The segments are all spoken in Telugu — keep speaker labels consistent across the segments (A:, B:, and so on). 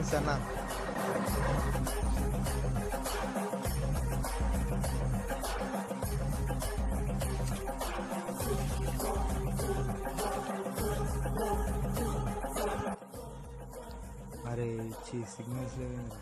A: థ్యాంక్స్ అన్న. అరే సిగ్నల్స్ లేవేంద్రా.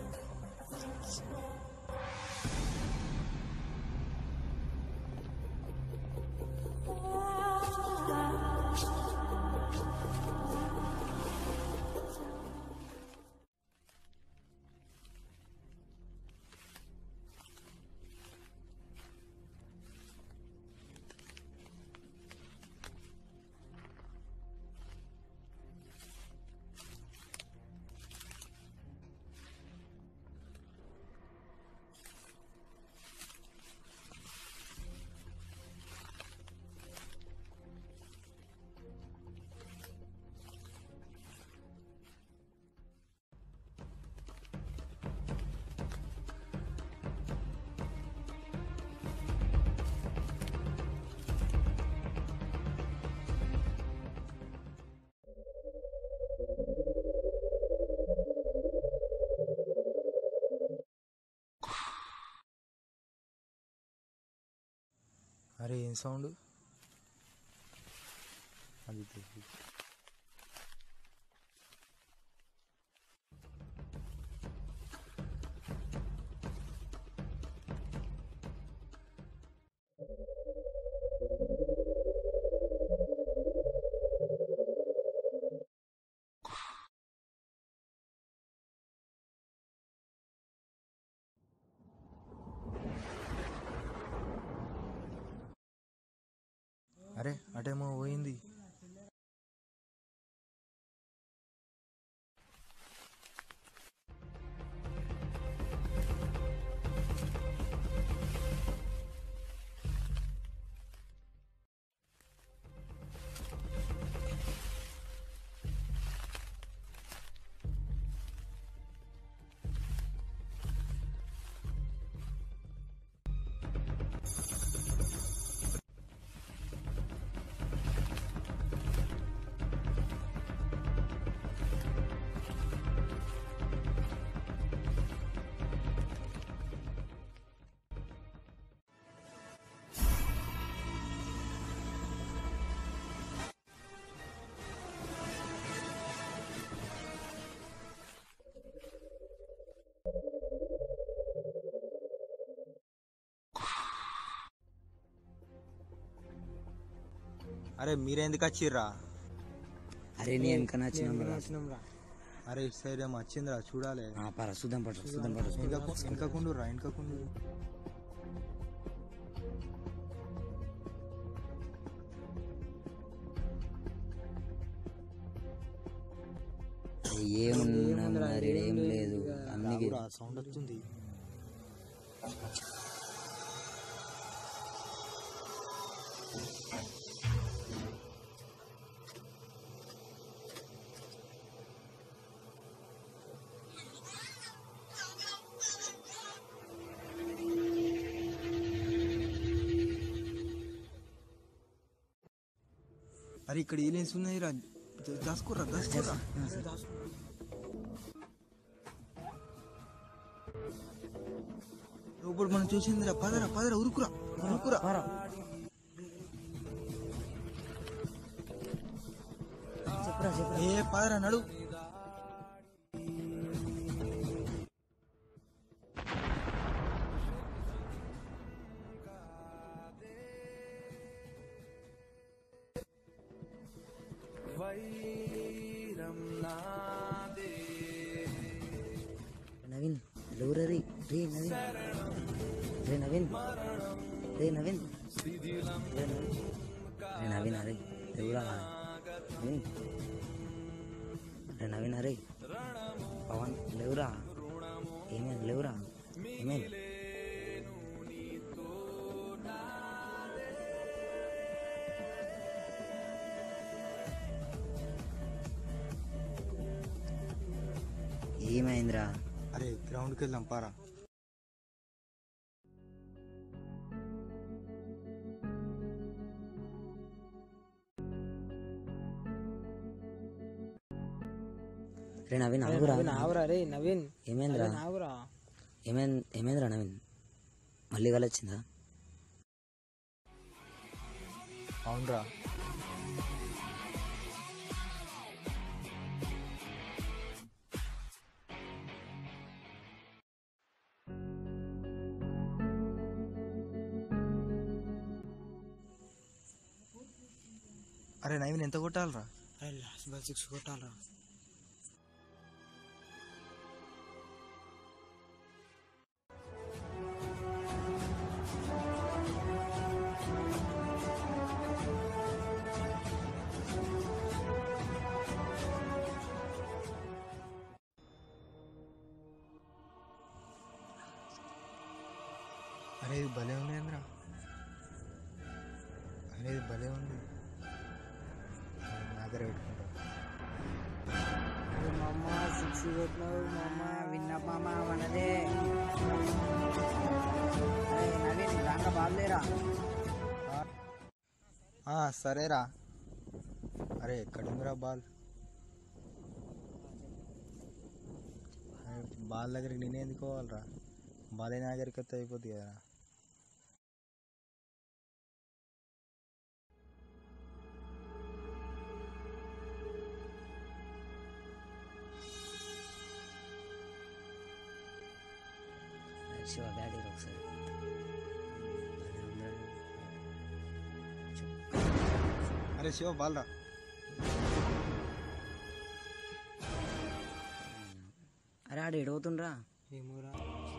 A: అరే ఏం సౌండ్ అది? అరే అటేమో పోయింది. అరే మీరెందుకు వచ్చిర్రా?
B: అరే నీ వెనక నచ్చినాంరా.
A: అరే ఇటు సైడ్ ఏమో వచ్చిందిరా, చూడాలి.
B: చూద్దాం పట్టు.
A: వెనకకుండురా, వెనకకుండు.
B: ఏం లేదు, అందుకే
A: సౌండ్ వస్తుంది. అరే ఇక్కడ ఏలియన్స్ ఉన్నాయి రా, దాసుకోరా. ఇప్పుడు మనం చూసిందిరా, పదరా ఉరుకురా. ఏ పదరా, నడు.
B: నవీన్ ఎవరది? నవీన్ అరే ఎవరా? నవీన్ అరే పవన్ లేవురా. ఏమైంది? ఏమైందిరా?
A: అరే గ్రౌండ్కి వెళ్దాం పారా.
B: రే నవీన్ ఆగురా.
C: ఆవురా రే నవీన్,
B: ఏమైందిరా?
C: ఆవురా.
B: ఏమైందిరా నవీన్? మళ్ళీ వచ్చిందా?
A: అవునరా. అరే నవీన్ ఎంత కొట్టాలరా?
C: Last ball 6 కొట్టాలరా.
A: అరే ఇది భలే ఉంది ఏంద్రా. అరే ఇది భలే ఉంది. నా దగ్గర పెట్టుకుంటా.
C: మామ 6 కొట్టినావు మామ, విన్నా మామ మనదే. అరే నవీన్ దాంట్లో బాల్ లేరా?
A: సరేరా. అరే ఎక్కడుందిరా బాల్? బాల్ దగ్గరికి నేనే ఎందుకు పోవాలరా? బాల్ నా దగ్గరికి వస్తే అయిపోద్ది కదా.
B: శివ బ్యాట్ ఒకసారి.
A: అరే శివ బాల్ రా.
B: అరే ఆడు ఎడవుతుండ్రా.
C: ఏమోరా.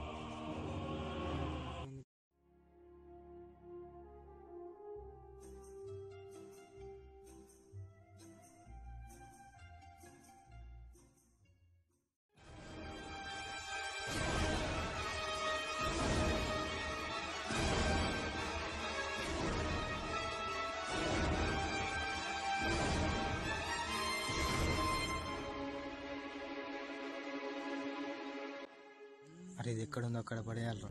A: అరే ఇది ఎక్కడుందో అక్కడ పడేయాలరా.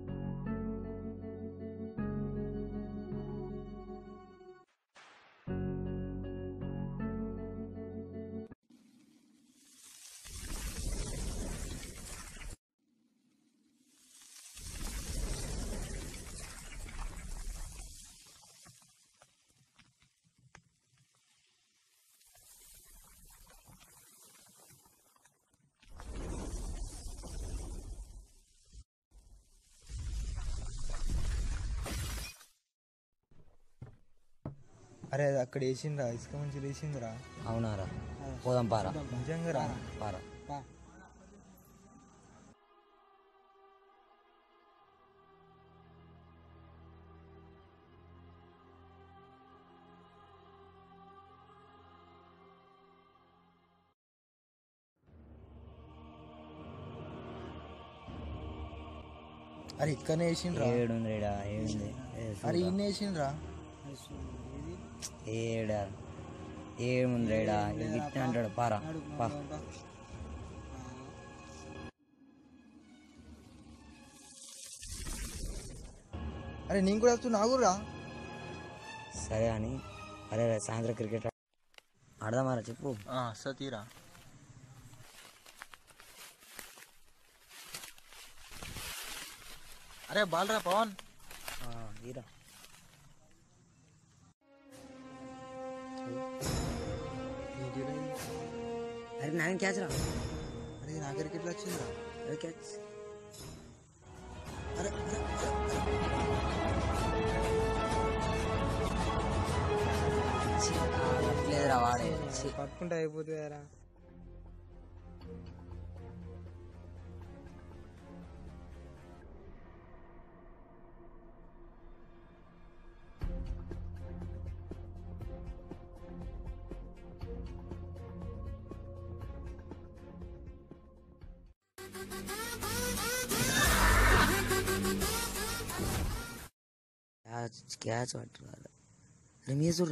A: అరే అది అక్కడ వేసిండ్రా, ఇసుక మంచి వేసిందిరా.
B: అవునారా? పోదాం పారా.
A: నిజంగా రా.
B: పారా.
A: అరే ఇక్కడనే వేసిండ్రా.
B: ఏడుంది రేడా, ఏడుంది.
A: అరే ఇన్ని వేసిండ్రా.
B: ఏడా ఏముంది రేడా, ఇట్లా అంటాడు. పారా పా.
A: అరే నేను కూడా వస్తున్నా, ఆగురా.
B: సరే అని. అరే సాయంత్రం క్రికెట్ ఆడదామారా? చెప్పు.
A: సతీరా. అరే బాల్ రా పవన్.
B: ఈరా. అరే నాయన క్యాచ్ రా.
A: అరే నా దగ్గరికి ఎట్లా వచ్చిందిరా?
B: అరే క్యాచ్.
A: అరే
B: లేదురా వాడే.
C: పట్టుకుంటే అయిపోతుందిరా.
B: క్యాచ్ పట్టుకోవాలి. అరే మీ చూడరా.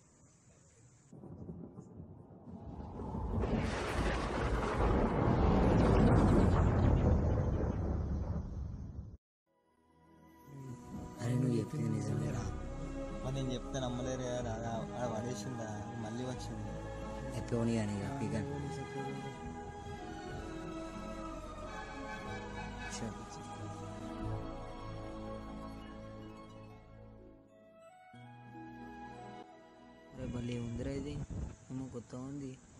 B: అరే నువ్వు చెప్పింది నిజమేరా.
A: మరి నేను చెప్తే నమ్మలేరు కదా. ఆడ పడేసిందా, మళ్ళీ వచ్చింది.
B: ఎప్పుడు కానీ ఇక
C: మళ్ళీ ఉందిరా ఇది ఏమో కొత్త ఉంది